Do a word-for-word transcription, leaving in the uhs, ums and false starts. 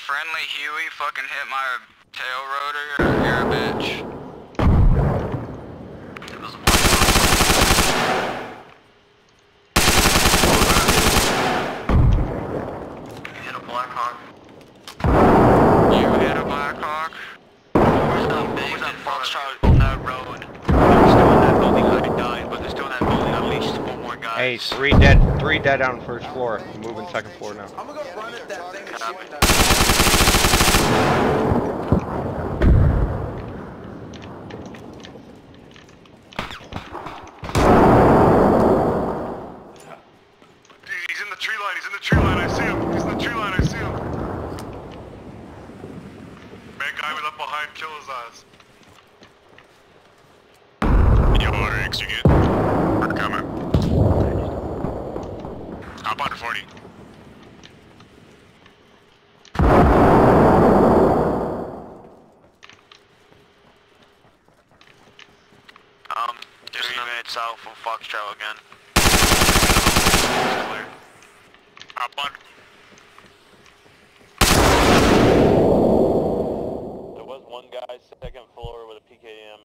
friendly Huey fucking hit my tail rotor, you're, you're a bitch. You hit a Blackhawk. You hit a Blackhawk? Where's that big that Foxtrot on that road? They're still in that building. I died, but they're still in that building. At least four more guys. Hey, three dead, three dead on first floor. Moving second floor now. I'm gonna go run at that thing and see what that. He's in the tree line, he's in the tree line, I see him. He's in the tree line, I see him. Man guy we left behind, kill his ass. Yo, R X, you good? We're coming. Hop on forty. Um, three minutes out from Foxtrot again. Hop on.